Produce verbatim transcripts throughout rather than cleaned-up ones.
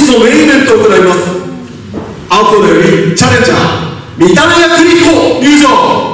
日のメインイベントを行います。青コーナーよりチャレンジャー見た目やクリヒコ入場。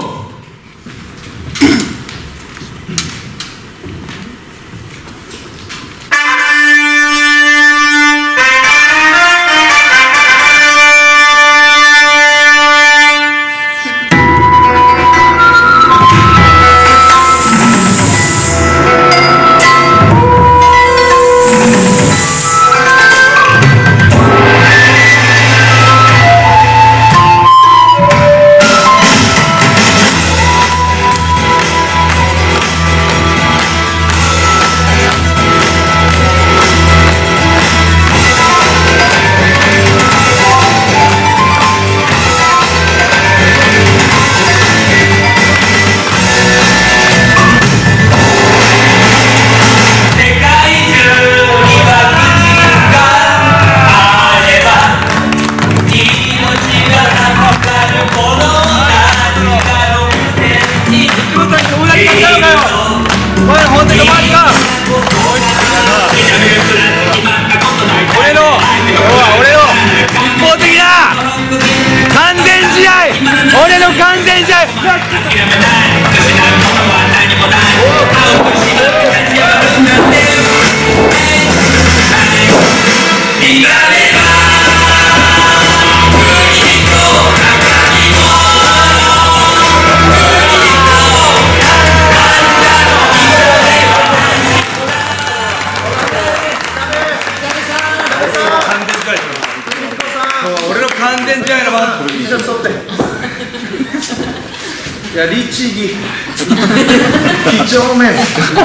いや、律儀几帳面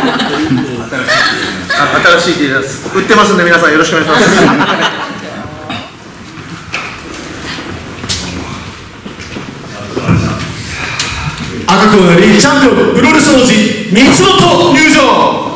新しい T シャツ売ってますんで、皆さんよろしくお願いします赤コーナーにチャンピオンプロレス王子三本入場。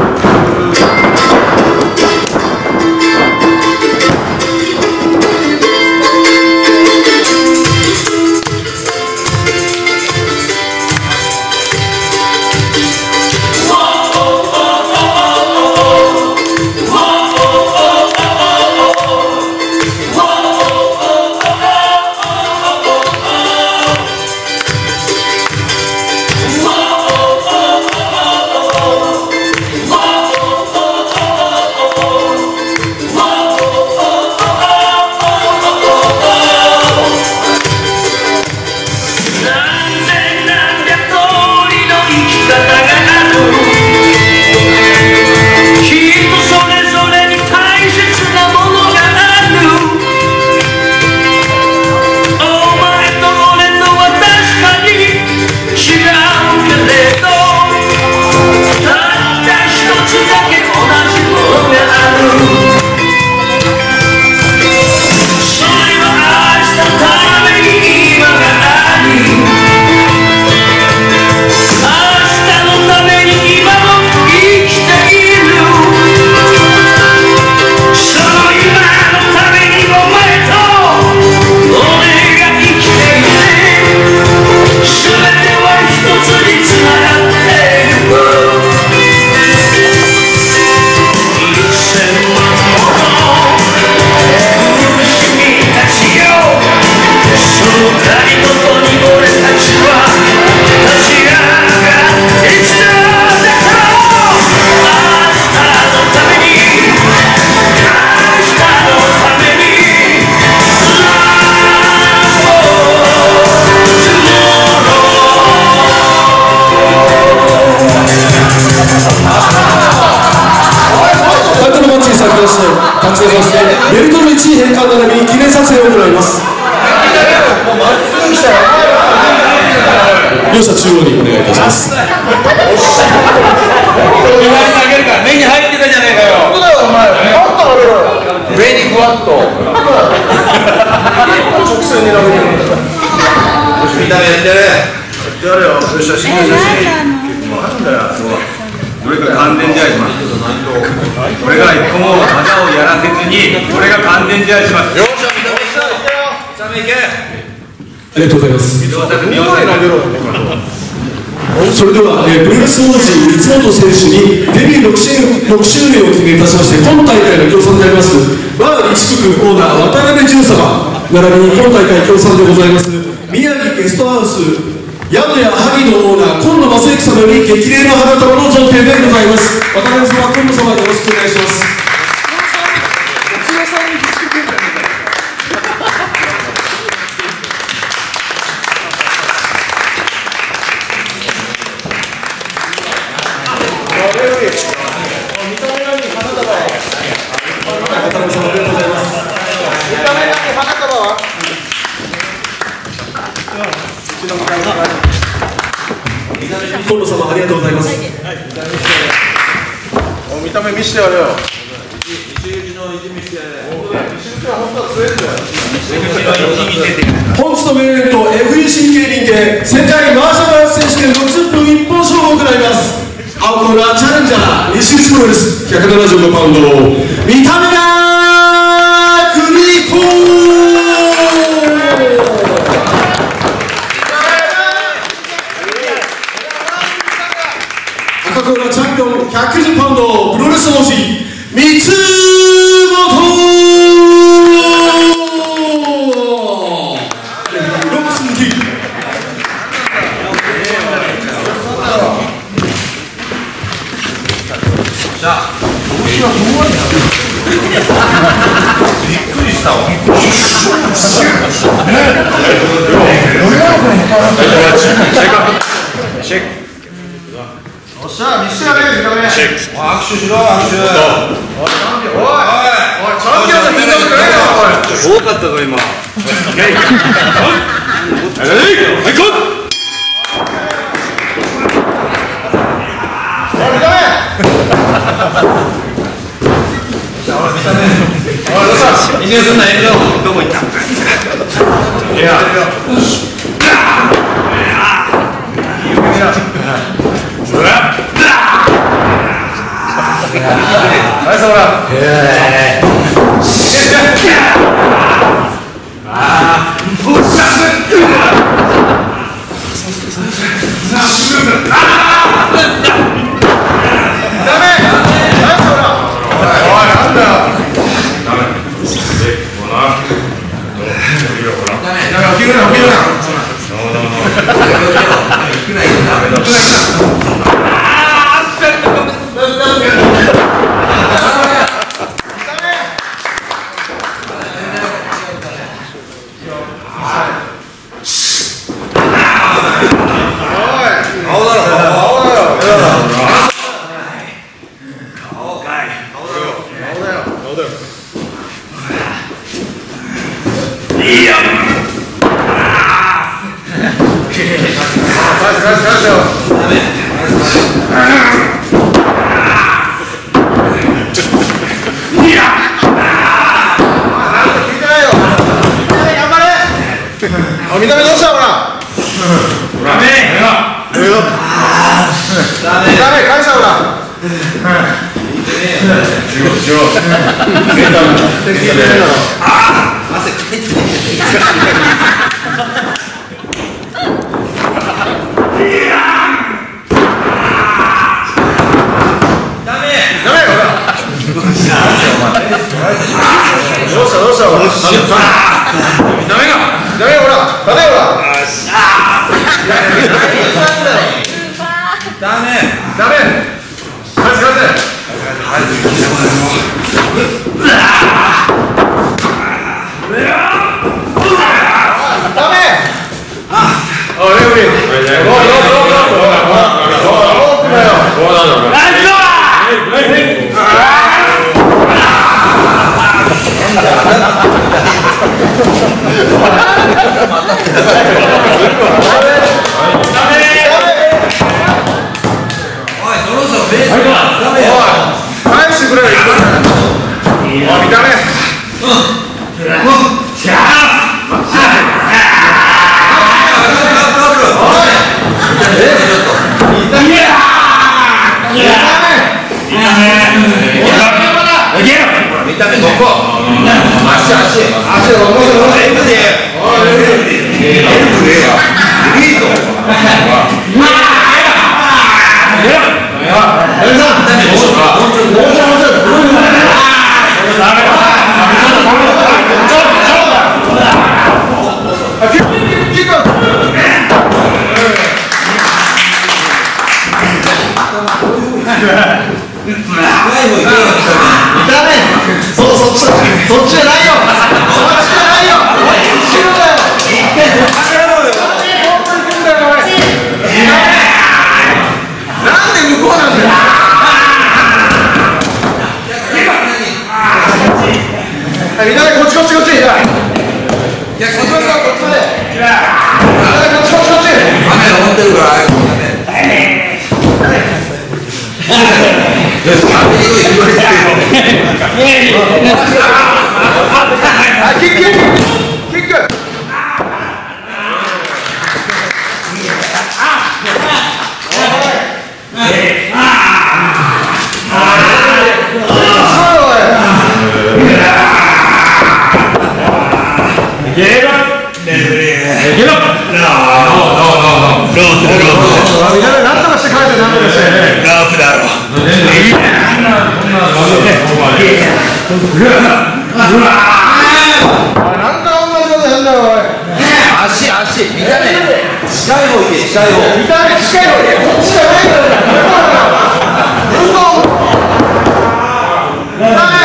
活動させてベルトのいちい返還並びに記念撮影を行います。両者中央にお願いいたします。 目に入ってたじゃねえかよ。そうだよお前。上にふわっと。直線になる。見た目やってる。やるよ。よっしゃ、新聞写真。なんだよ。俺が完全試合します。俺が一個も技をやらせずに、俺が完全試合します。よっしゃ、見た目いったよ。見た目いけ。 ありがとうございます。 それでは、えー、プロレス王子三本選手にデビューろくしゅうねんを記念いたしまして、今大会の協賛でありますバー西区オーナー渡辺淳様並びに今大会協賛でございます宮城ゲストハウス宿屋萩のオーナー今野正幸様より激励の花束の贈呈でございます。渡辺様、今野様よろしくお願いします。今野様ありがとうございます。 お見た目見してやれよ。 本日のメインイベント エフユーシー 競輪系世界マーシャルアーツ選手権ろくじゅっぷん一本勝負を行います。青コーナーチャレンジャー西口プロレスひゃくななじゅうごパウンド見た目がクリコ赤コーナーチャンピオンひゃくきゅうじゅうパウンドプロレス王子三本ロックス抜きびっくりしたわ。チェック。おっしゃ、見せてやれ、見た目。チェック。握手しろ、握手。おい、チャンピオン。おい、おい、チャンピオンの見た目じゃないよ、おい。多かったぞ、今。はい、はい、こい。おい、見た目。遠慮すんな、遠慮。どこ行った？いや。はい、そら。ええ。ああ。ダメ。はい、そら。おい、なんだよ。見た目どうしたほら。ダメ。ダメ。ダメ返したほら。汗かいてね。ダメ。ダメほら。どうしたどうしたほら。ダメが。ダメほら。ダメほら。ダメ。ダメ。返せ返せ。ダメ。おいレフリー。ロープロープロープロープロープだよ。返してくれよ。おい見た目。見た目どこ？足足足を戻せエルで。おいエルで。エルで。いいぞ。 そう、そっち、そっちじゃないよ。そっちじゃないよ。後ろだよ。なんで向こうなんだよ。みんなでこっちこっちこっち。いや、こっちまでこっちまで。みんなでこっちこっちこっち。雨が持ってるから。キックキックキック。なんとかして帰れ、なんとかして。ラープだろ。なんか同じことやんだよ、おい。足、足、見た目。近い方行け、近い方。見た目近い方行け、こっちじゃないから。向こう。見た目。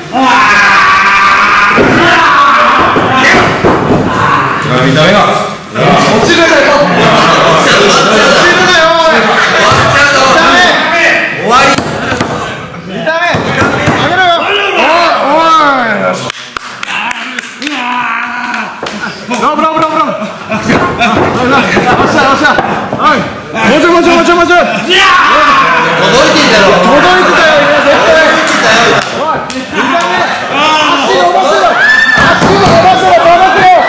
見た目が。落ちるなよ。もちろんもちろんもちろんもちろん。届いてんだろ。届いてたよ。絶対。おい、見た目。足伸ばせろ。足伸ばせろ。伸ばせろ。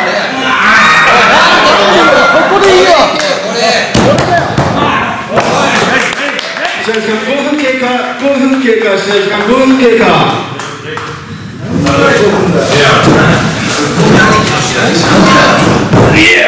ここでいいよ。 試合時間ごふん経過。ごふん経過。試合時間ごふん経過。いや。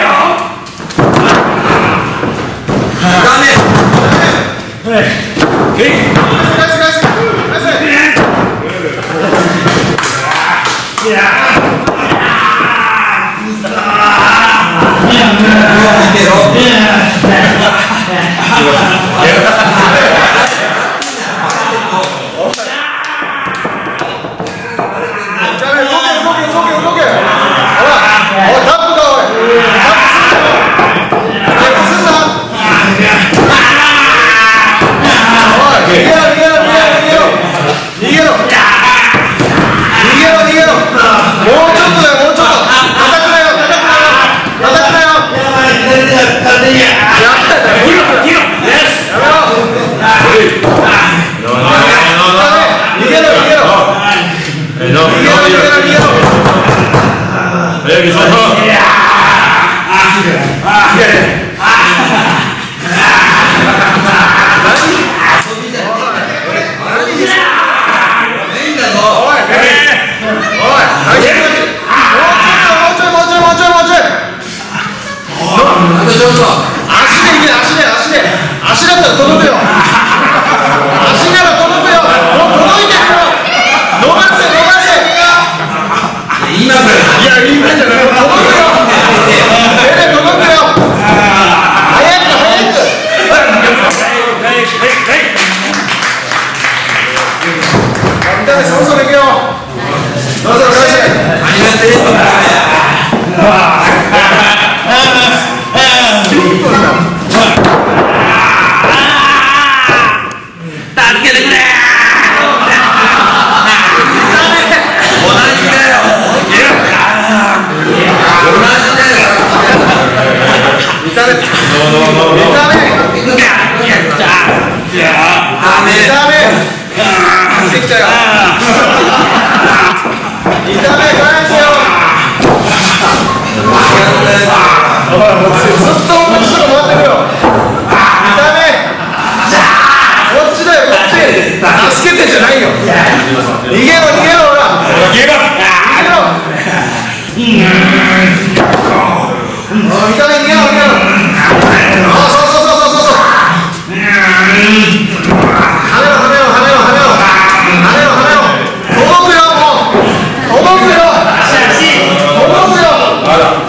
カメラ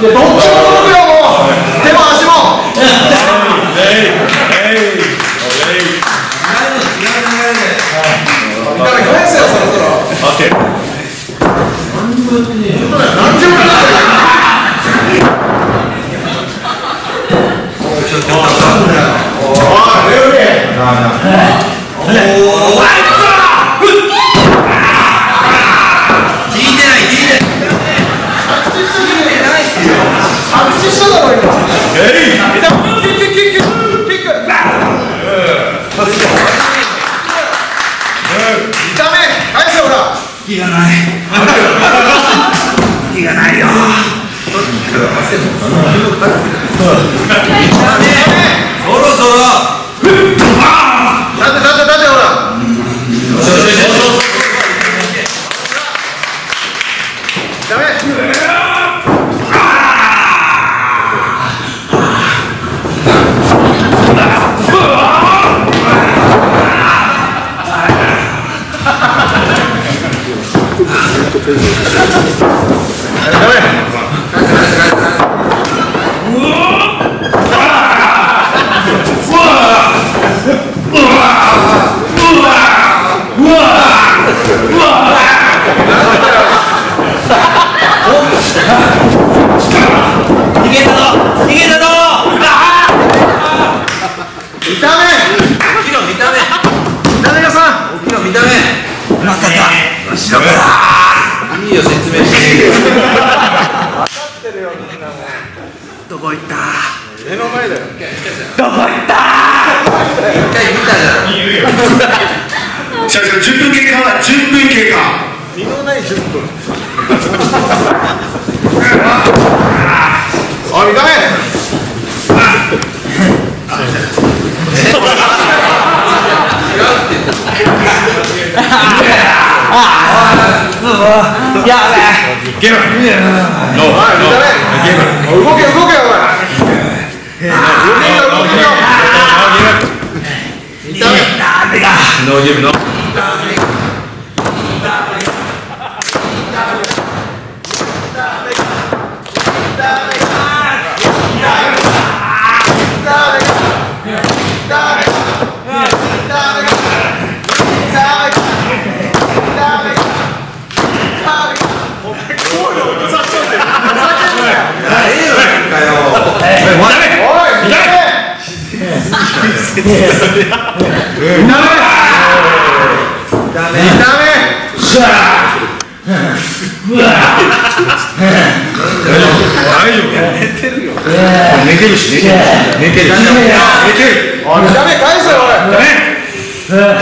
いやどっちも届くよ、もう手も足も。見た目返せよ、そろそろ。何十分だよ。 気がない気がないよ。そろそろ立て立て立て、ほら。ダメ。いいよ、説明して。分かってるよ、みんなも。どこ行った。目の前だよ。どこ行った。一回見たじゃん。 じゃあ、じゅっぷん経過。じゅっぷん経過。 身のないじゅっぷん。おい、見た目。 やべえ。ゲーム。おい、見た目。動け、動け、お前。動けよ、動けよ。見た目。 ノーゲームの。寝てるよ。寝てるし、寝てる。寝てる。寝てる。 おい、見た目返せよ、おい。 よ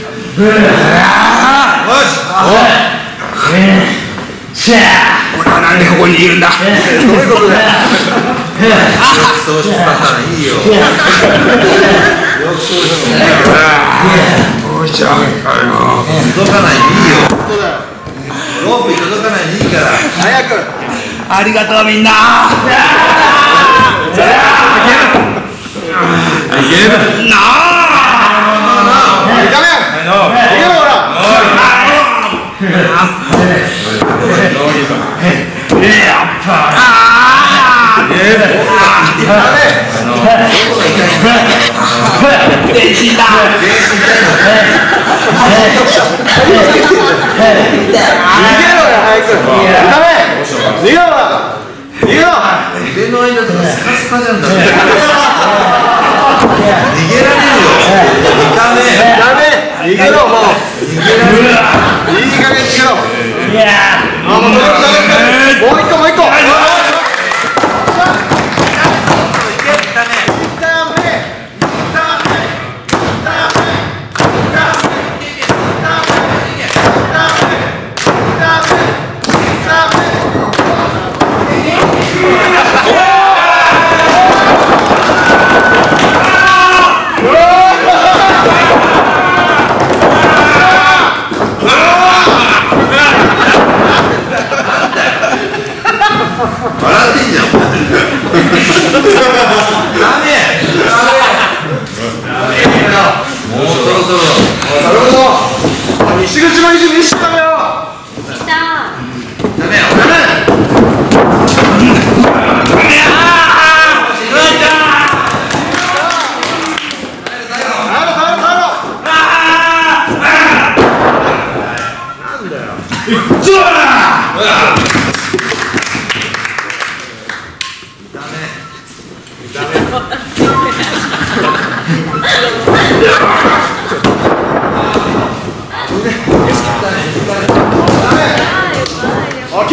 し。俺はなんでここにいるんだ。どういうことだよ。そうしたらいいよ。届かないでいいよ。ロープに届かないでいいから。 早く。 ありがとうみんな。いける。なあ。 見た目。逃げろ、ほら。 全身だ。 逃げろよ、早く。ダメ。逃げろ。逃げろ。 腕の間とかスカスカなんだね。逃げられるよ。見た目。 ダメ。逃げろ、もう。逃げられる。いい加減逃げろ。あ、もう届く、届く。もう一個、もう一個。西口の意地見せてたよ。 ダメよ。ダメ。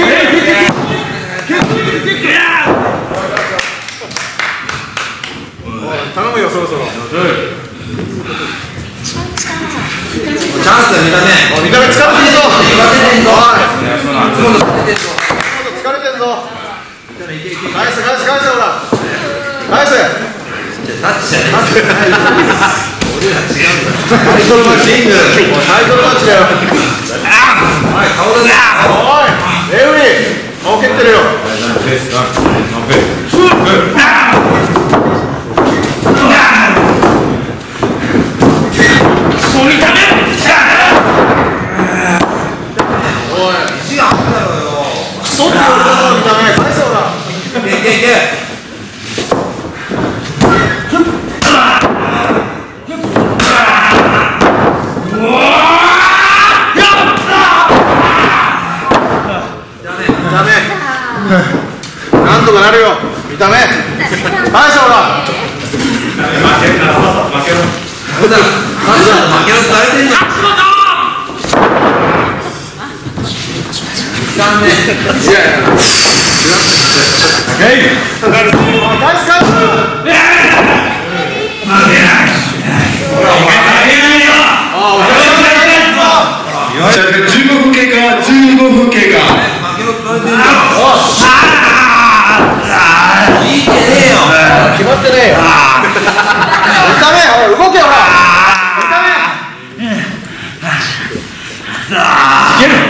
頼むよそろそろ。 チャンスだ見た目。 見た目疲れてるぞ。 疲れてるぞ。 返せ返せ返せほら。返せ。 タッチじゃない。俺ら違うんだ。 タイトルマッチ。タイトルマッチだよ。 おい顔だぜ。 おいレフリー顔蹴ってるよ。なんとかなるよ見た目返せほら負けるな負けろ負けろ負けろって言われてんじゃんダメいやいや返す返すじゅうごふん経過じゅうごふん経過決まってねえよ見た目ほら動けよほら見た目いける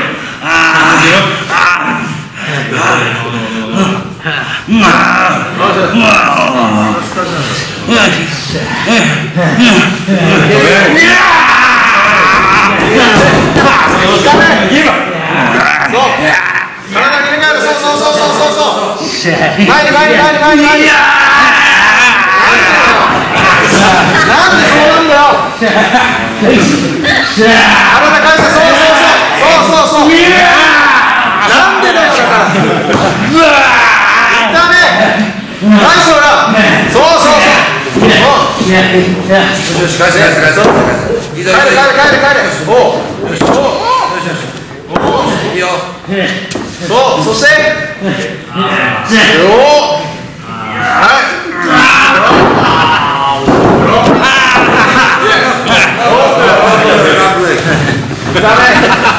体に入れ替えるそうそうそうそうそう前に前に前に前に前に前になんでそうなんだよ体返せそうそうそうそうそうそうなんでだよだからダメ返せほらそうそうそうよし返せ返せ返せ帰れ帰れ帰れ帰れおういいよそうそしておおはいダメ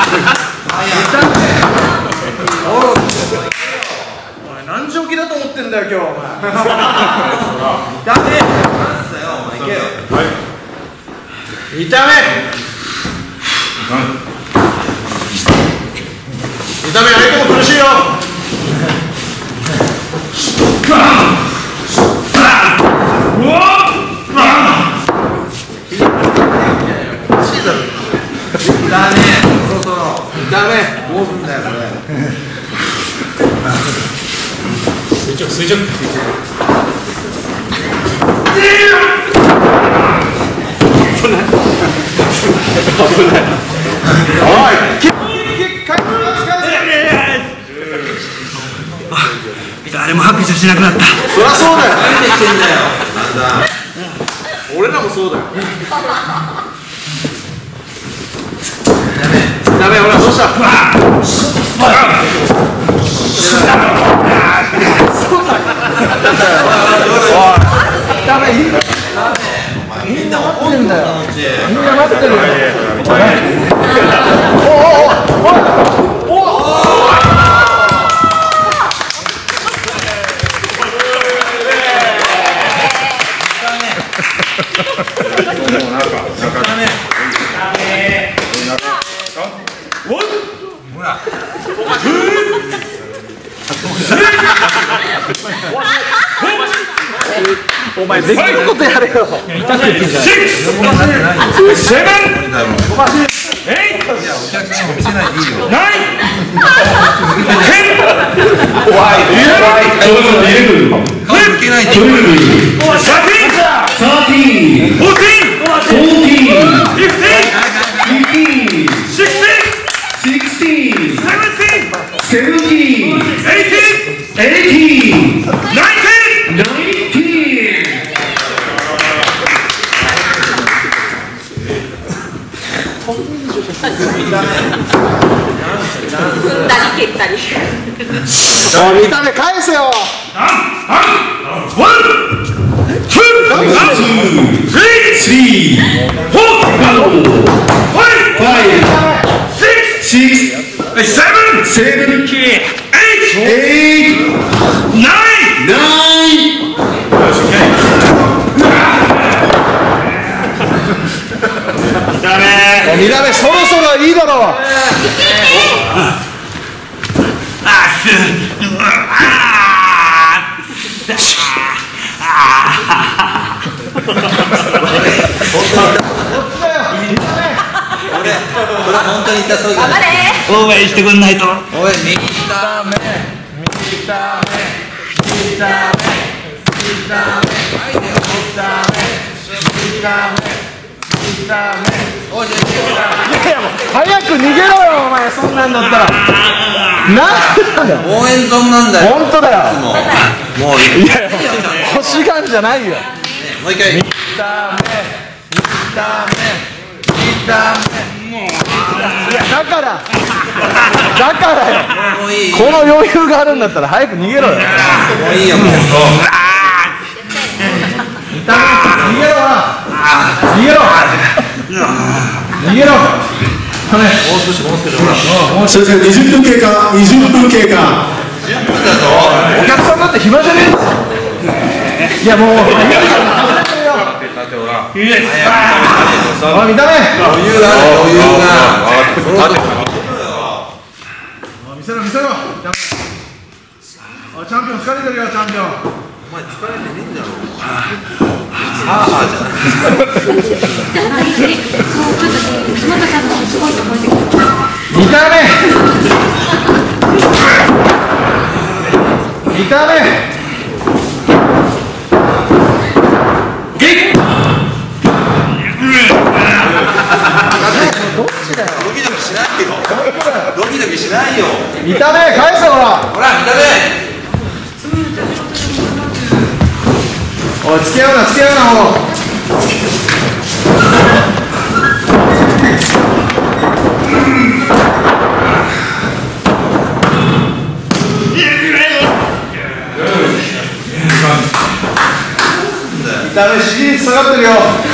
お前何時起きだと思ってんだよ今日お前ダメお前行けよ痛め痛め相手も苦しいよだねそろそろダメどうすんだよこれ垂直垂直危ないおいキック返す誰も拍手しなくなった。 そりゃそうだよ何でしてんだよ俺らもそうだよダメほらどうしたダメみんな怒ってんだよみんな待ってるよおおおおおお前できることやれよ。 踏んだり蹴ったり。 おい見た目返せよ。見た目そろそろいいだろう。 これ本当に痛そうだね。 応援してくんないと。 おい、右ダメ、右ダメ、右ダメ、右ダメ、右ダメ、右ダメ、右ダメ。おい、いやいやもう早く逃げろよお前、そんなんだったら。なんだよ。 応援ゾーンなんだよ。 本当だよ。 もう、もういやいや欲しがんじゃないよ。 もう一回。 右ダメ、右ダメ、右ダメ。いやだからだからよ。 もういい。 この余裕があるんだったら早く逃げろよ。 もういいよ、もう。 逃げろ逃げろ逃げろ。 もう少し、もう少し、ほら。 それじゃにじゅっぷん経過、にじゅっぷん経過。 お客さんだって暇じゃねえ。いやもうおい見た目余裕がある、余裕が。 見せろ見せろ。チャンピオン疲れてるよチャンピオン。 お前疲れてねえんだろ。ああじゃない。 見た目見た目どっちだよ。 ドキドキしないよ。ドキドキしないよ。 見た目返せほら。 ほら、見た目。 おい付き合うな付き合うなもう。見た目支持率下がってるよ。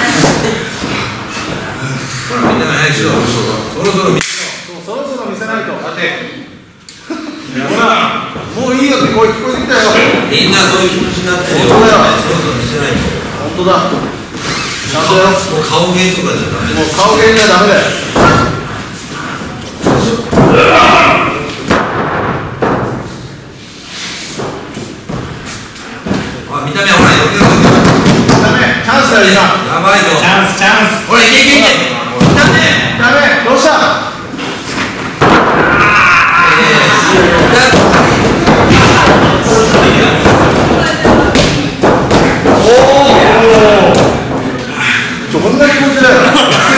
みんな早くしろ。そろそろ見せろ。 そろそろ見せないと。 待て。 ほらもういいよって声聞こえてきたよ。 みんなそういう気持ちになってるよ。 本当だよ。 そろそろ見せないと。 本当だ。ちゃんとよ。 もう顔芸とかじゃダメだよ。 もう顔芸じゃダメだよ。 あ、見た目ほら、よけろ。 見た目チャンスだよ今。 やばいぞ。チャンス、チャンス。ほら、いけいけいけ。見た目。 見た目どうした。どんな気持ちだよ。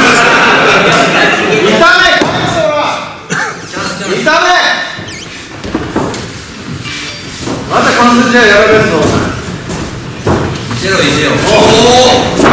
見た目返せほら。見た目またこの筋合いやられるぞ。 見せろ、見せろ。おお。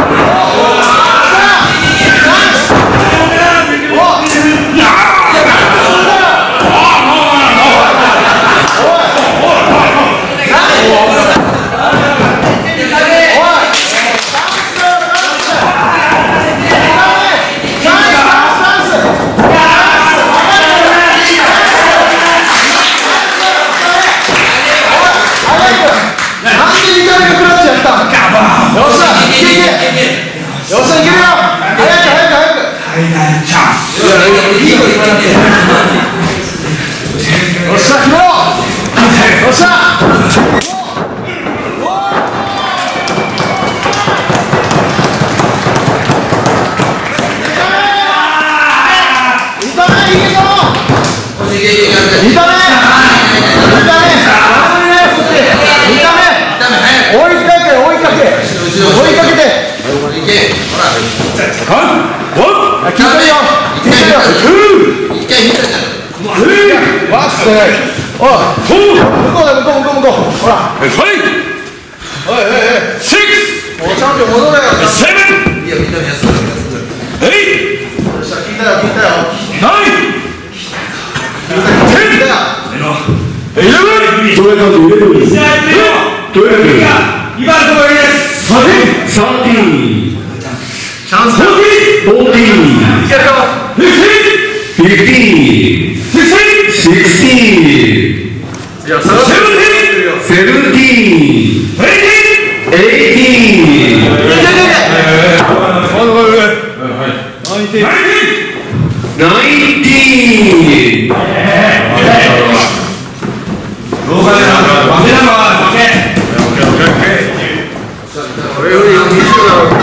おい、向こうだ、向こう、向こう、向こう、ほら。はい。おい、おい、おい。シックス。もうチャンピオン戻れよ。セブン。いや、見た目安だ、安だ。エイ。聞いたよ、聞いたよ。ナイン。聞いたよ。 イレブン。トライカウントイレブン。トライカウント今のところです。 サーティーン。 チャンスだ。 フォーティーン。 いけるよ。 フィフティーン。シクスティーン。 いや、それはセブンティーン。 セブンティーン。エイティーン。ナインティーン。 動画でダメなのはダメ。 これよりにじゅうだろう。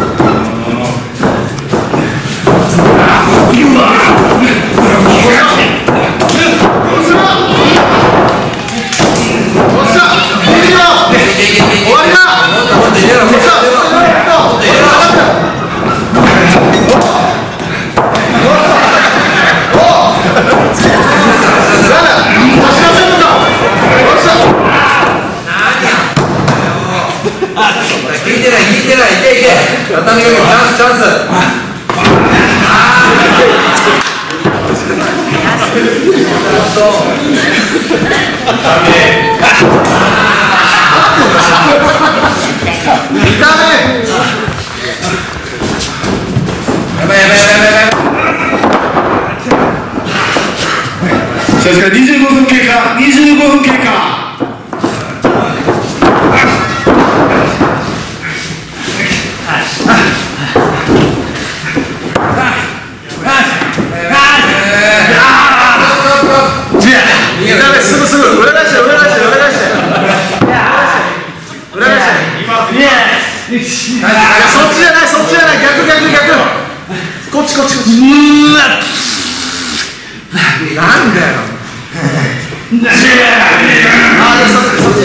聞いてない聞いてない、いけいけ、畳みかけチャンスチャンス。 さあにじゅうごふん経過、にじゅうごふん経過。 すぐすぐ裏返して裏返して裏返して裏返して。そっちじゃないそっちじゃない、逆逆逆。こっちこっちこっち。なんだよ。ああ、そっちそっち。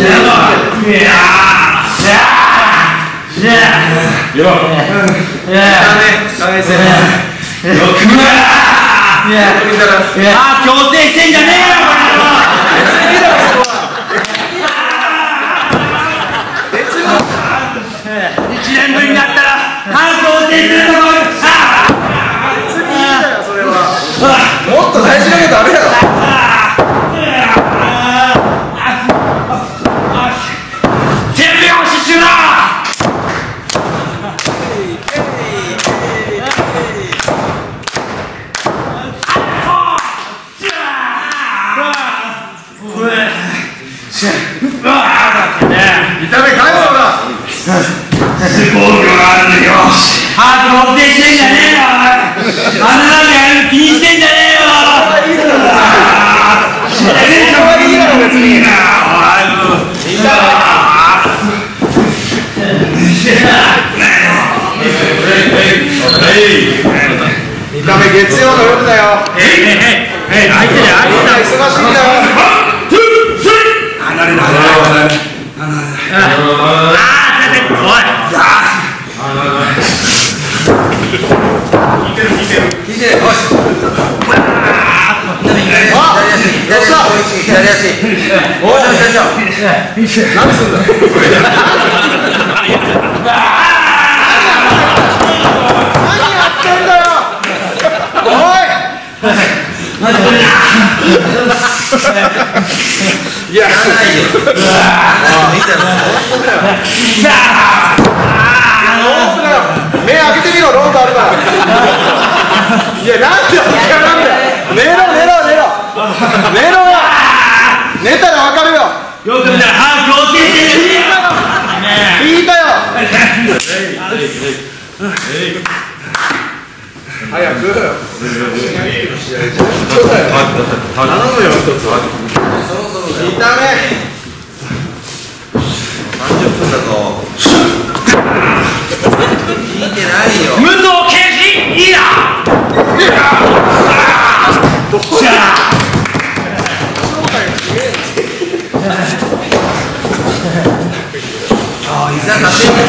ああ、強制してんじゃねえよ、一年ぶりになったら反強制するところ。 もっと大事なことあるやろ。 手拍子しろ。 痛め返すのか。 スポーツがあるよ。ハート持ってしてんじゃねえよ。あんなのやる気にしてんじゃねえよ。 痛め月曜の夜だよ。 えいえいえい、相手で相手だ。 忙しいんだよ。 離れない。ああ、出てこい。 聞いてる聞いてる聞いてる。よし。左足左足。おお、何すんだ。いや、目開けてみろ、ロープあるから。いや、なんで分からんだよ。寝ろ、寝ろ、寝ろ。寝ろよ。寝たら分かるよ。 よく見たら歯強制してる。 聞いたよ。早く。頼むよ、一つは。痛め。さんじゅっぷんだぞ。聞いてないよ。 武藤敬司、いいな。どっちだ。 ああ、膝立てん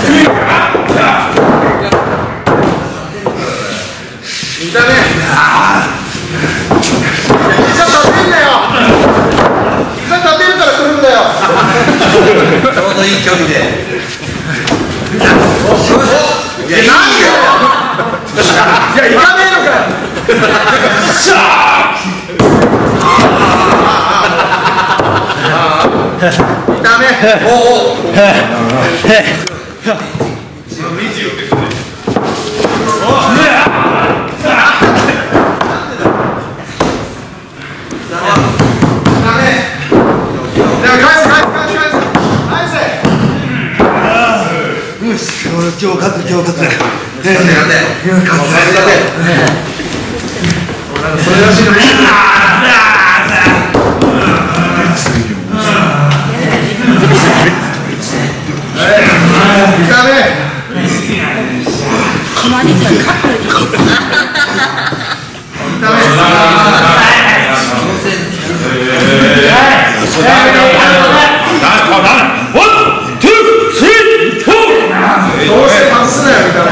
痛め。膝立てんなよ。膝立てるから来るんだよ。ちょうどいい距離で。いや、なんでよ。いや、行かねえのかよ。しゃー。 ダメ。おお。 今日勝つ今日勝つ。 勝て勝て。勝つ。それらしいの。ダメ。どうせ外すなよ、見た目。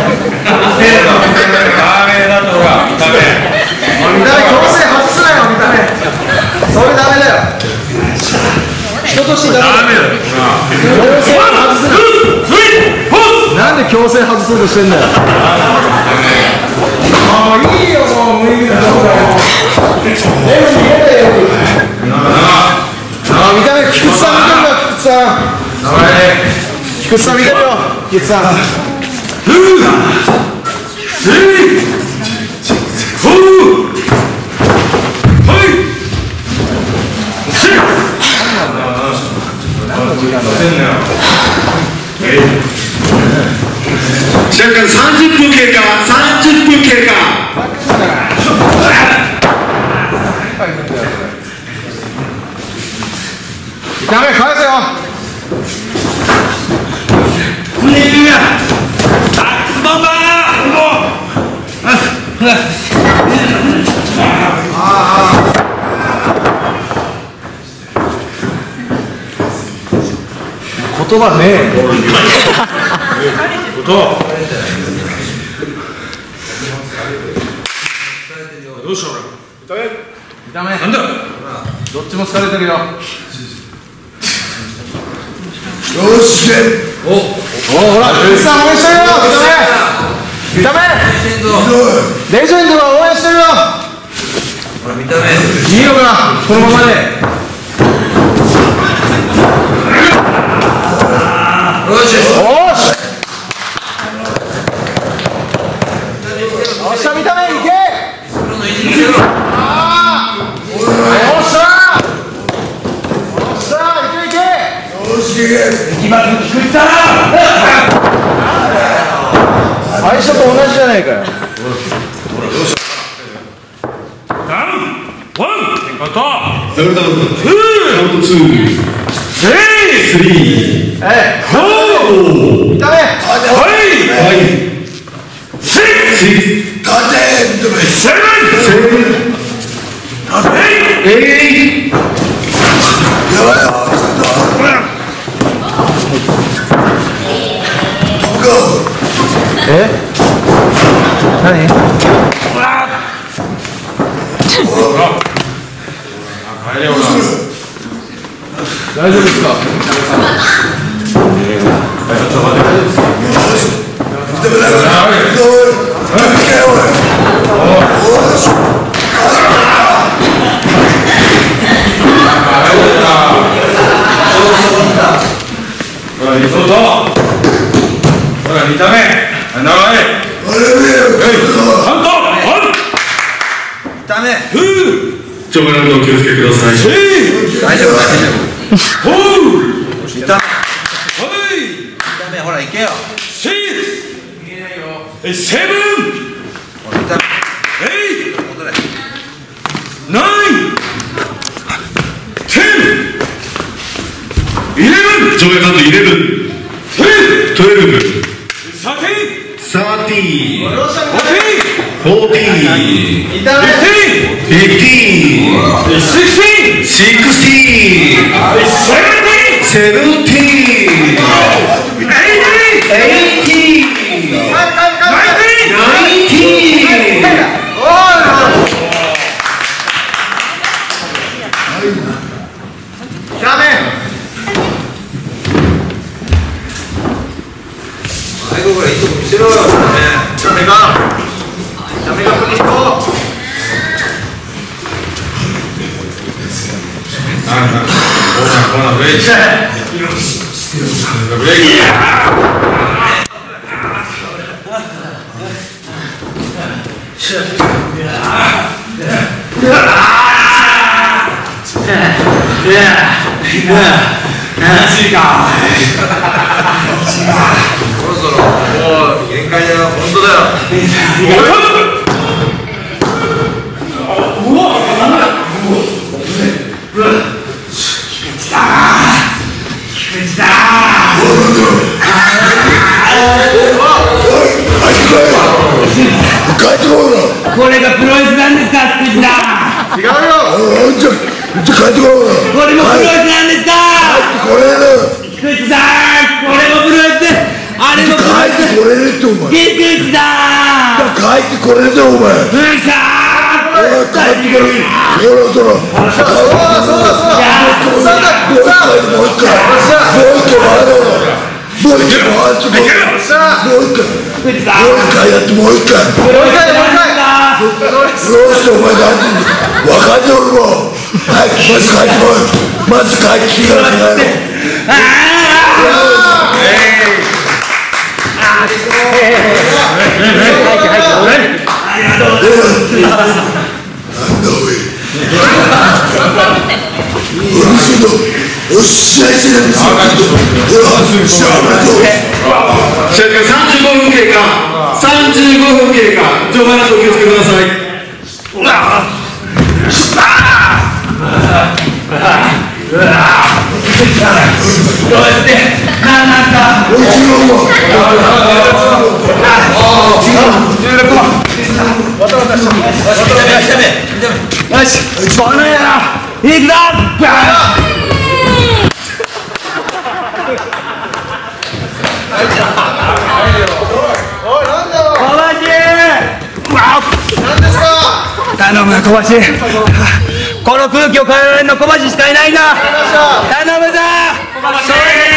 ダメだとほら、ダメ。 見た目、強制外すなよ、見た目。それダメだよ。人としてダメだよ。強制外すな。なんで強制外そうとしてんだよ。もういいよ、もう無理だよ。全部逃げてよ。あ、見た目、菊池さん見てるよ、菊池さん。菊池さん見てるよ、菊池さん。ふう。スリー。フォー。はい。シックス。 試合からさんじゅっぷん経過、さんじゅっぷん経過。 ダメ、返せよ。 ねえや。あ、つまんばー。もう。 ああ。言葉ねえ。 どうした俺。 ダメ。 なんだ。 どっちも疲れてるよ。 よし。お。 おお、ほら、菊池さん応援してるよ。見た目。レジェンドが応援してるよ。 ほら見た目。 いいのかな、このままで。 よし。 おーし。よっしゃ、見た目いけ。ああ。よっしゃ。よっしゃ、いけいけ。 今の菊池さん。 最初と同じじゃないかよ。 ダウン。ワン。カウント。 ダブルダウン。 ツー。 カウントツー。 スリー。 スリー。 えフォー。 見た目。 はい。 はい。 シックス。 シックセブン。 ス。セブン。 エイ。 エイ。 え？何？大丈夫ですか？ ほら見た目。長い。 カウント。ワン。 ダメ。 ツー。 ジョブランドお気をつけください。 スリー。 大丈夫大丈夫。 フォー。 見た目。 はい。 見た目ほら行けよ。 シックス。セブン。 ほら見た目。 エイト。 戻れ。 ナイン。テン。イレブン。 ジョブランドイレブン。 トゥエルブ。 トゥエルブ。 サーティーン。 サーティーン。 よっしゃ、 フォーティーン。 フォーティーン。 見た目。 フィフティーン。 フィフティーン。 シックスティーン。 シックスティーン。 セブンティーン。 セブンティーン。 エエイティーン。 帰る帰る帰る。 ナインティーン。 ナインティーン。 おい。ダメ。 最後からいいとこ見せろよ。ダメ。 ダメか。ダメか、ここに行こう。 なんだ。こうブレーキブレーキそろそろもう限界だよ、本当だよ。 これがプロレスなんですか、福士さん。違うよ。じゃ、じゃ帰ってこい。これもプロレスなんですか。これだ。福士さん、これもプロレス。あれもプロレス。帰ってこれってお前。福士さん。帰ってこれだお前。福士さん。帰ってこれ。ほらほら。そうだそうだそうだ。もう一回もう一回もう一回回ろう。もう一回回ってこい。もう一回。もう一回やってもう一回。もう一回もう一回。どうしてお前なんて分かんねえ俺も。はい、まず帰ってこい。まず帰ってきてから考えろ。よっしゃいせーの。 試合時間さんじゅうごふん経過、さんじゅうごふん経過、場外などお気をつけください。 どうやってなんなんかよしこの野郎いくぞ。頼む小橋、この空気を変えられるの小橋しかいないんだ。頼むぞ小橋。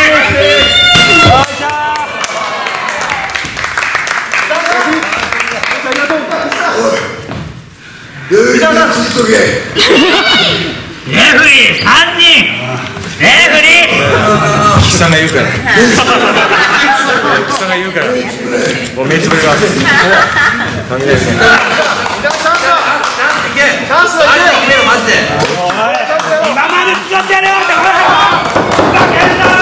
レフリーさんにんレフリー岸さんが言うから岸さんが言うからもう目つぶれます。 チャンスは決めろマジで。 今まで使ってやれよってふざけんな。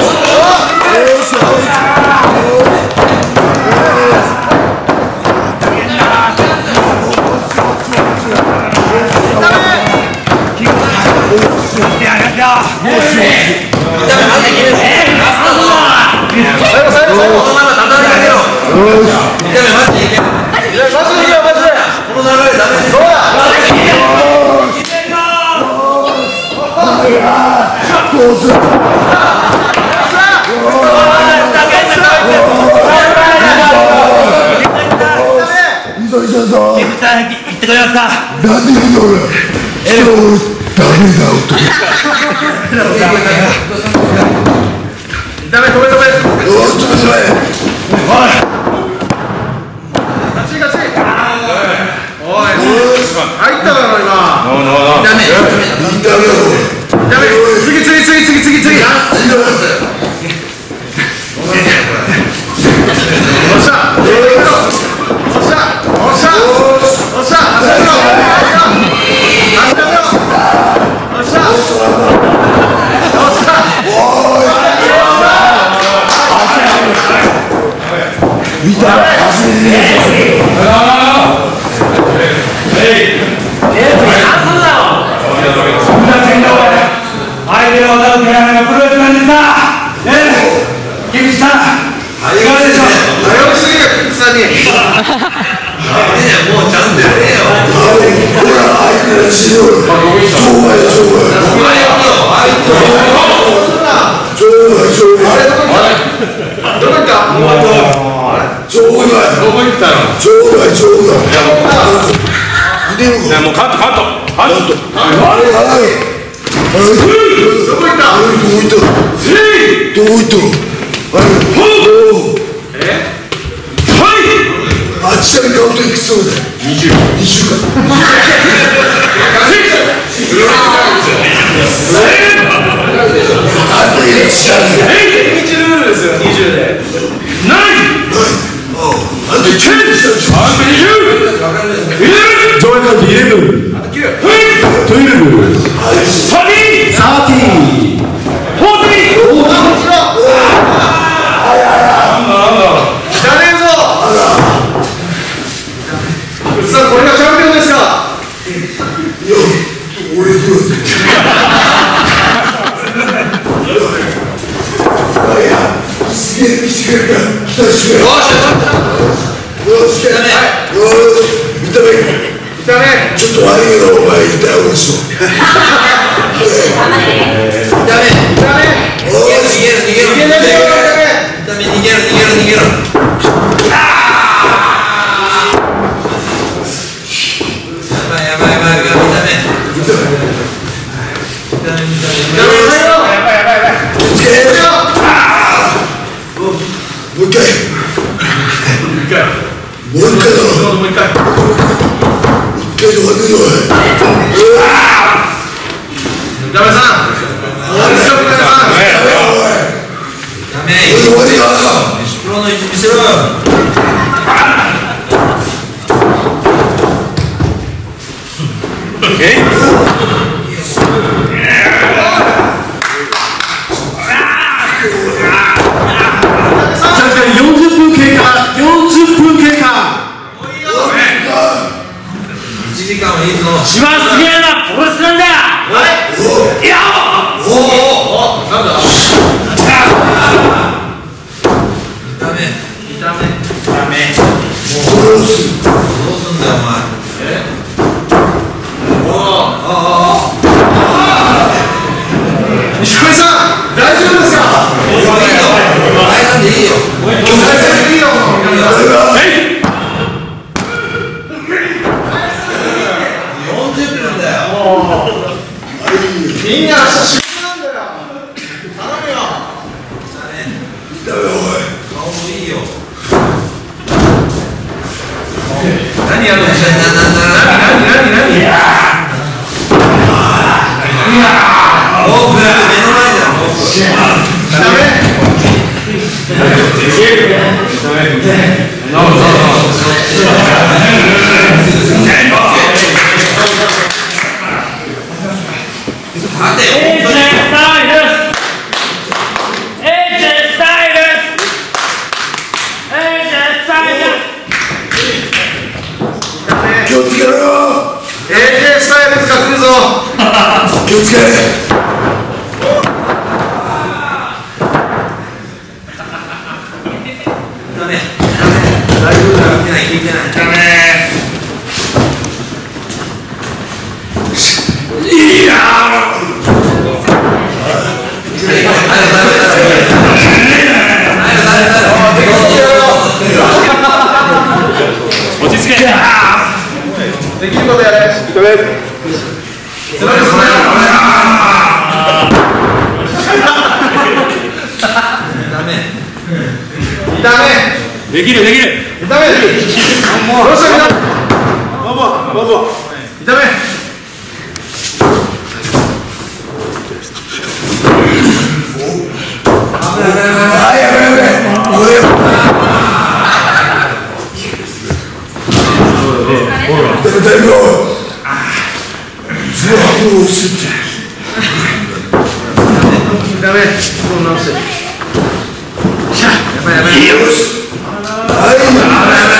ってくれますか。なんで言うの俺。そうダメだ男。ダメ止め止め。おお止め止め。おい。ガチガチ。おい。入っただろ今。ノーノーノー。ダメ。ダメ。ダメ。次次次次次次。おっしゃ。おっしゃ。おっしゃ。おっしゃ。見たら走れねえ。相手の技を蹴らないのがプロレスなんですか。菊池さん、いかがでしょう。早起きすぎる菊池さんに。もうちゃんとやれよ。ほら、相手が死ぬ。障害だ、障害。障害、どこ行った？場外、どこ行ったの？場外、場外。いやもうカット、カット、カット。あれ、あれ。どこ行った？どこ行った？どこ行った？あれ。え？はい。あっちにカウントいくつまで？二十。二週間。え？ 日ルールですよ、にじゅうで。上位カウントじゅういち、じゅうに、さんじゅう、さんじゅう、よんじゅう。 知らねえぞ。さあ、これがチャンピオンですか。いや、俺どういや、すげえ来てくれるから、来たしくれ。よし、よし、見た目、見た目、ちょっと悪いけど、お前、痛い俺しょ。見た目、見た目、逃げる、逃げる、逃げる、逃げる、見た目、逃げる、逃げる、逃げる。もう一回もう一回だろもう一回一回で終わってるよダメさん何しろダメさんダメ終わりだプロの位置見せろよんじゅっぷん経過、よんじゅっぷん経過。 いちじかんはいいぞ。 一番すげえな、プロレスなんだ。いやおおなんだダメダメダメどうすんだよお前えおお西越さん大丈夫ですかいいよ大丈夫でいいよ大丈夫でいいよよんじゅっぷんだよみんな明日仕事なんだよ頼むよダメおい顔もいいよ何やるんですか何何何何何ロープ目の前だよロープダメ待てよ気をつけろよ エージェー スタイルズが来るぞ気をつけダメ大丈夫だよ聞いてない聞いてないダメいや落ち着け。 できることやれダメダメできるできる。 ダメどうしたバボバボダメあやべやべこれダメだよずっとしてダメもう直してやばいやばいよしはいやばいやばい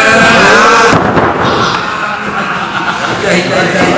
痛い痛い痛い痛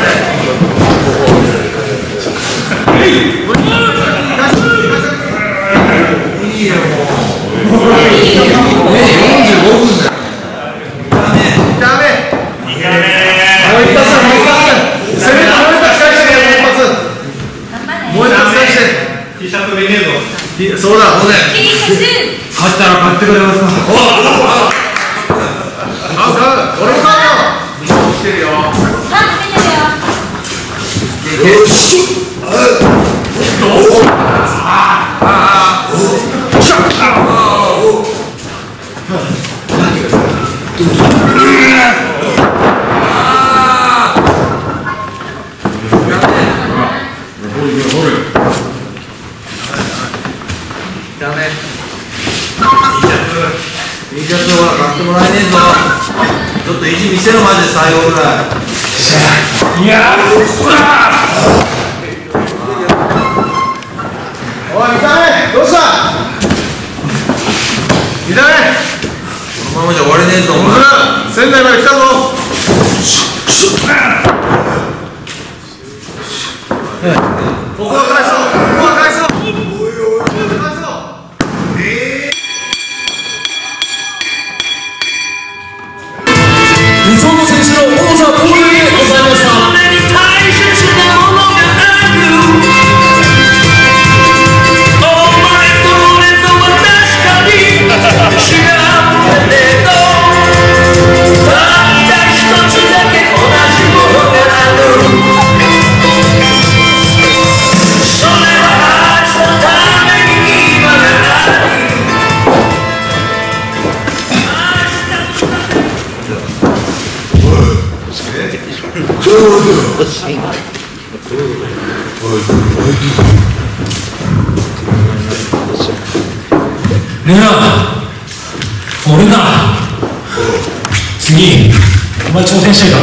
いいいよもうよんじゅうごふんだよダメダメもう一発もう一発攻めてもう一発返してもう一発もう一発返して T シャツでねえぞそうだそうだよ T シャツ買ったら買ってくれますかおお買う買う俺も買うよもう来てるよあ来てるよよしおおああおしゃあおダダメ。T シャツほら買ってもらえねえぞ。ちょっと意地見せろマジで最後ぐらい。いやーおい見た目どうした見た目このままじゃ終われねえぞお前。仙台まで来たぞ。ここは返そうここは返そう返そうええ三本選手の王座防衛でございました。 ねえな、俺だ。次、お前挑戦したいから。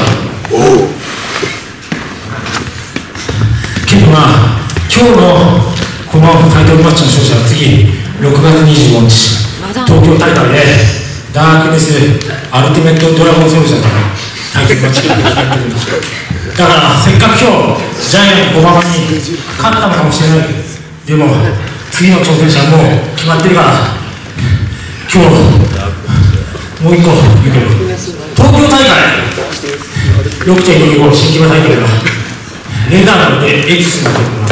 けどな、今日のこのタイトルマッチの勝者は次、ろくがつにじゅうごにち、東京大会でダークネスアルティメットドラゴンソルジャーのタイトルマッチが決まってるんだ。だからせっかく今日ジャイアント小馬場に勝ったのかもしれないけど、でも次の挑戦者はもう決まってるから、今日もう一個言うけど、東京大会 ろくてんにじゅうご 新木場大会はレーダーで X になってるから、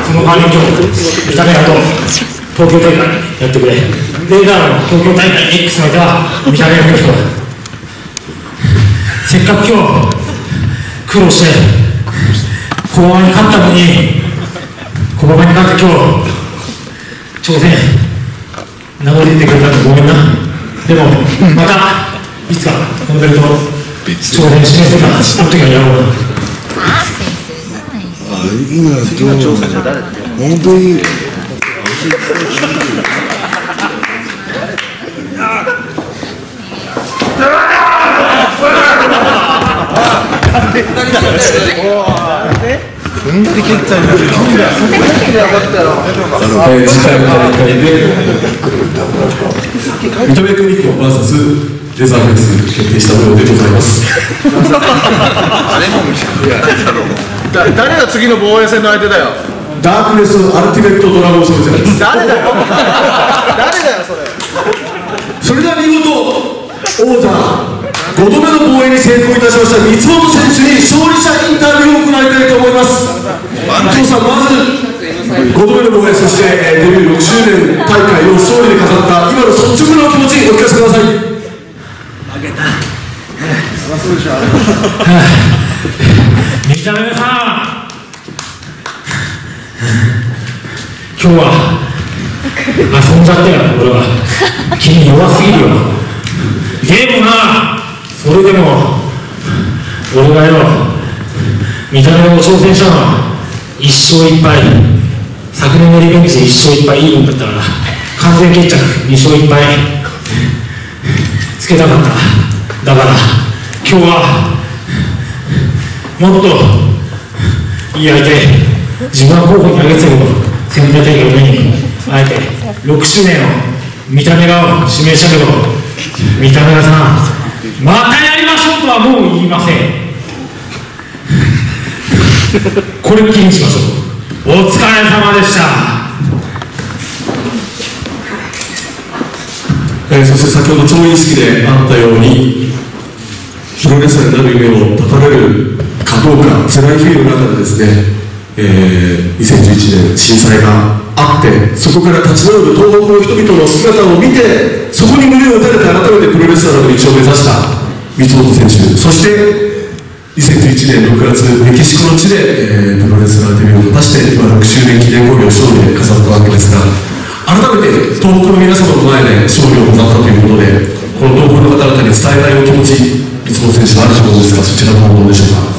その代わりに今日見た目だと東京大会やってくれ。レーダーの東京大会 X の間は見た目がいい人だ。せっかく今日苦労して小馬場に勝ったのに、小馬場に勝って今日挑戦名残出てくれたんでごめんな。でもまたいつかこのベルト挑戦示せたらその時はやろう。 次の挑戦者誰だっけ。 本当にうんで決済の次回の大会で三笘邦彦 ブイエス レザーフェイス決定したものでございます。 誰も見せないだろう。 誰が次の防衛戦の相手だよ。 ダークネスアルティメットドラゴンソルジャーです。 誰だよ誰だよそれ。 それでは見事王座ごどめの防衛に成功いたしました三本選手に勝利者インタビューを行いたいと思います。伊藤さん、まずごどめの防衛、そしてデビューろくしゅうねん大会を勝利で飾った今の率直なお気持ちお聞かせください。 見た目さん、今日は遊んじゃったよ。俺は君弱すぎるよ。でもな、それでも俺がよ見た目の挑戦したのはいっしょういっぱい。昨年のリベンジでいっしょういっぱいいいもんだったから完全決着にしょういっぱいつけたかった。だから今日はもっといい相手、自分は候補に挙げてたけど先輩大会の上にあえてろくしゅうねんを見た目が指名したけど、見た目がさ、またやりましょうとはもう言いません。これっきりにしましょう。お疲れ様でした。 えー、そして先ほど調印式であったようにプロレスラーになる夢を絶たれるかどうか辛い日々の中でですね、えー、にせんじゅういちねん震災があってそこから立ち直る東北の人々の姿を見てそこに胸を打たれて改めてプロレスラーの道を目指した三本選手、そしてにせんじゅういちねんろくがつメキシコの地で、えー、プロレスラーデビューを果たして今ろくしゅうねん記念興行を勝利で飾ったわけですが、改めて東北の皆様の前で勝利を飾ったということで、この東北の方々に伝えたいお気持ち、三本選手はあると思うんですが、そちらの方はどうでしょうか。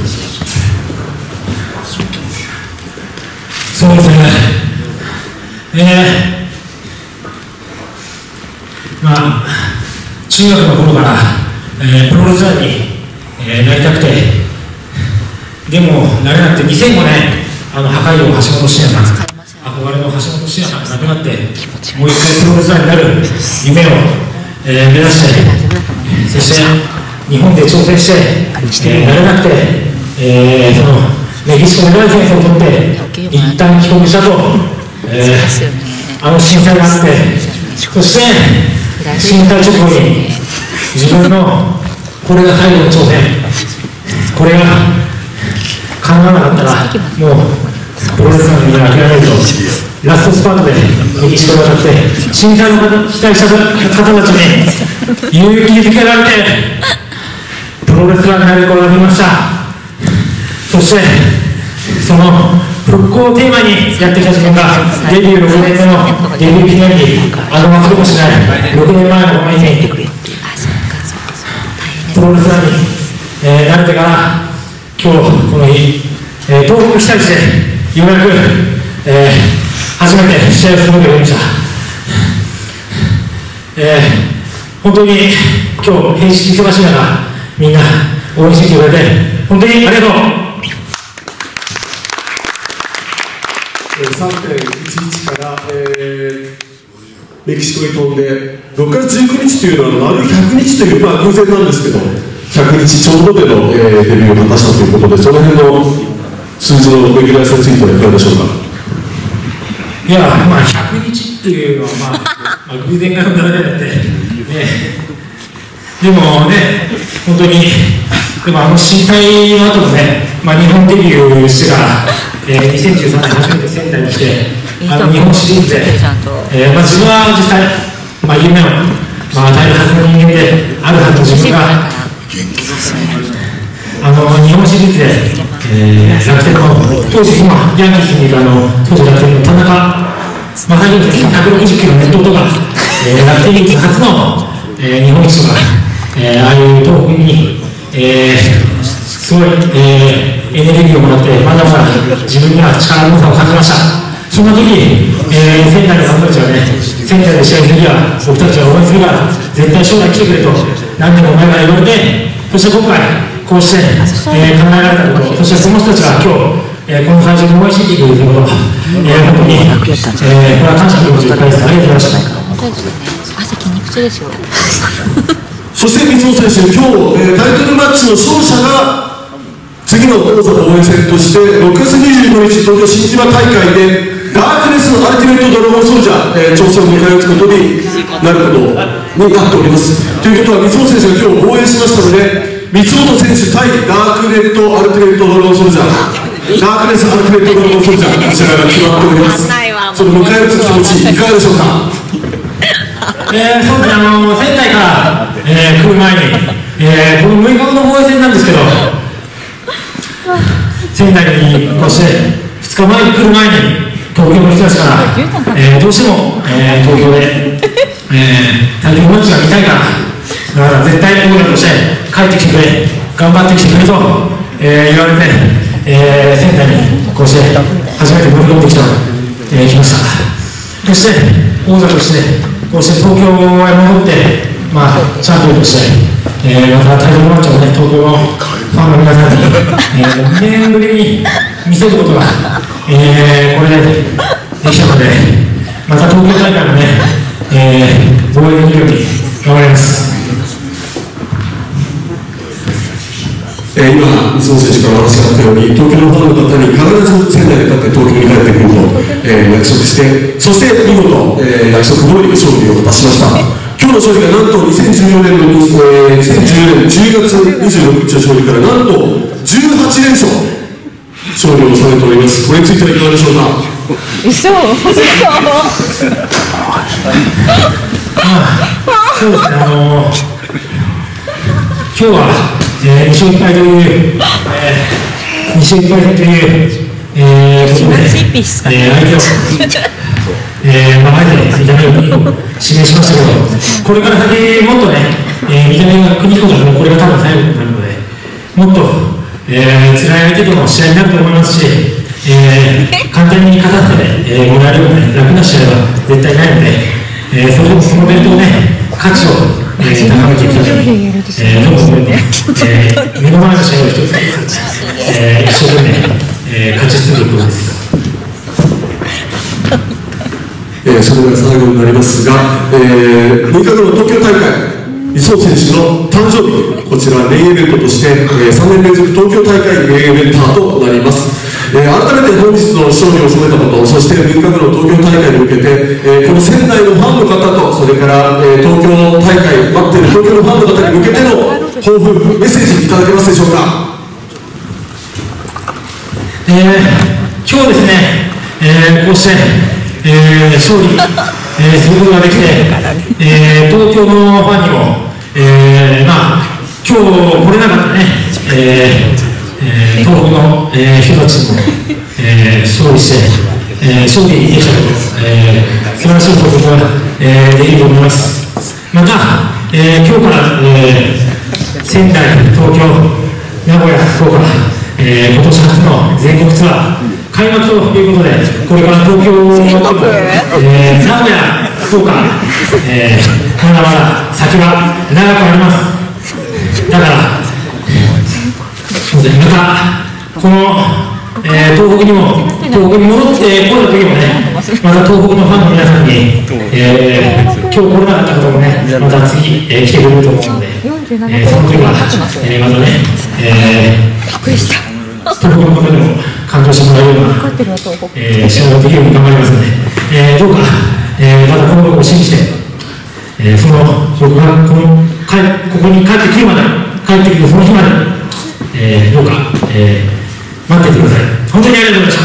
そうですね、 えー、まあ中学の頃から、えー、プロレスラーに、えー、なりたくて、でもなれなくて、にせんごねんあの破壊王橋本真也さん、憧れの橋本真也さんが亡くなって、もう一回プロレスラーになる夢を、えー、目指して、そして日本で挑戦して、えー、なれなくて、えー、そのメキシコでライセンスを取って一旦帰国したと、えー、あの震災があって、そして震災直後に自分のこれが最後の挑戦、これが叶わなかったらもうプロレスラーに諦めると、ラストスパートでメキシコに渡って震災の被災した方たちに勇気づけられてプロレスラーになることができました。そしてその復興をテーマにやってきた自分がデビューろくねんめのデビュー記念日、あの忘れもしないろくねんまえのこの日にプロレスラーに、えー、なれてから今日この日、えー、東北被災地でようやく、えー、初めて試合をすることができました。えー、本当に今日平日忙しい中みんな応援してきてくれて本当にありがとう。 さんてんいちいちから、えー、メキシコに飛んでろくがつじゅうくにちというのは丸ひゃくにちという、まあ、偶然なんですけどひゃくにちちょうどでの、えー、デビューを果たしたということで、その辺の数字のレギュラーさについてはいかがでしょうか。 いや、まあ、ひゃくにちっていうのは、まあまあ、偶然が生んだだけであって、ね、でもね、本当に、でもあの震災の後もね、まあ、日本デビューしてから、えー、にせんじゅうさんねん初めて仙台に来て、あの日本シリーズで、えーまあ、自分は実際、まあ、夢を、まあ、与えるはずの人間であるはずの自分が、あの日本シリーズで、えー、楽天の当時、今、ヤンキースにいるあの当時楽天の田中正宏選手、ひゃくろくじゅっキロのネットとか、えー、楽天唯一初の、えー、日本一とか、えー、ああいう東北に、えー、すごい、えー、エネルギーをもらって、まだまだ自分には力の多さを感じました。そんな時、えー、仙台のファンたちはね、仙台で試合するには、僕たちは応援するから、絶対将来来てくれと、何でもお前から言われて、そして今回、こうして、えー、考えられたこと、そしてその人たちが今日、えー、この会場に応援してきてくれるということ、えー、本当に、えー、これは感謝の気持ちいっぱいです。ありがとうございました。 汗筋肉痛ですよ。 そして水野選手、今日、えー、タイトルマッチの勝者が次の王座防衛戦としてろくがつにじゅうごにち東京新島大会でダークネスのアルティメットドラゴンソルジャー、えー、挑戦を迎え撃つことになることになっております。ということは水本選手が今日防衛しましたので、三本選手対ダークネットアルティメットドラゴンソルジャー、ダークネスアルティメットドラゴンソルジャー、こちらが決まっております。その迎え撃つ気持ちいかがでしょうか。 えー、そうですね、あの仙台から、えー、来る前に、えー、このむいかの防衛戦なんですけど、仙台にこうしてふつかまえに来る前に東京の人たちから、えー、どうしても、えー、東京で、えー、タイトルマッチが見たいから、だから絶対僕らとして帰ってきてくれ、頑張ってきてくれと、えー、言われて、えー、仙台にこうして初めて乗り込んできた、えー、来ました。そして王座としてこうして東京へ戻って、まあ、チャンピオンとして、えー、またタイトルマッチをね、東京のファンの皆さんに、えー、にねんぶりに見せることが、えー、これでできたので、また東京大会もね、えー、防衛できるように頑張ります。 えー、今、水野選手からお話があったように、東京のファンの方に必ず仙台で勝って東京に帰ってくると、えー、約束して、そして見事、えー、約束通り勝利を果たしました。今日の勝利がなんとにせんじゅうよねんの、えー、にせんじゅうよねんじゅうがつにじゅうろくにちの勝利からなんとじゅうはちれんしょう勝利を収めております。これについてはいかがでしょうか。 嘘嘘そうですね、あのー、今日は、えー、に勝いっぱいという、えー、に勝いっぱいという、えー、ことで、えー、相手を、えー、まあ、あえて見た目を国子指名しましたけど、これから先もっとね、えー、見た目が国子がもうこれが多分最後になるので、もっと、えー、辛い相手との試合になると思いますし、 えー、簡単に勝たせて、えー、もらえるような、ね、楽な試合は絶対ないので、えー、それでもそのベルトをね、価値を、えー、高めていくために、えー、どんどんどんどん、えー、目の前の試合を一つずつ、えー、一生懸命、えー、勝ち進んでいくことです。 えー、それが最後になりますが、えー、むいかごの東京大会、磯選手の誕生日、こちらメインイベントとして、えー、さんねんれんぞく東京大会メインイベンターとなります。えー、改めて本日の勝利を収めたこと、そしてむいかごの東京大会に向けて、えー、この仙台のファンの方と、それから、えー、東京大会待っている東京のファンの方に向けての抱負、メッセージいただけますでしょうか。 えー、今日ですね、えー、こうして、えー、勝利、えー、することができて、えー、東京のファンにも、えー、まあ、今日来れなかったね、えーえー、東北の、えー、人たちにも、えー、勝利して、えー、勝利できたこと、えー、素晴らしい報告が、えー、できると思います。また、えー、今日から、えー、仙台、東京、名古屋、福岡、えー、今年初の全国ツアー開幕ということで、これから東京、えー、名古屋、福岡、えー、まだまだ先は長くあります。だから、またこの、えー、東北にも東北に戻ってこれた時もね、また東北のファンの皆さんに、えー、今日来れなかった方もね、また次、えー、来てくれると思うので、えー、その時は、えー、またね、えー、東北の方でも感動してもらえるような、えー、試合ができるように頑張りますので、えー、どうか、えー、またこの僕を信じて、えー、その僕がこのかここに帰ってくるまで、帰ってくるその日まで、えー、どうか、えー、待っていてください。本当にありがとうございました。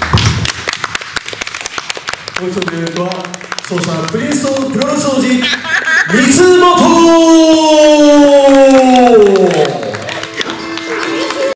本日のイベントは奏者プリンストンプロレス王子三本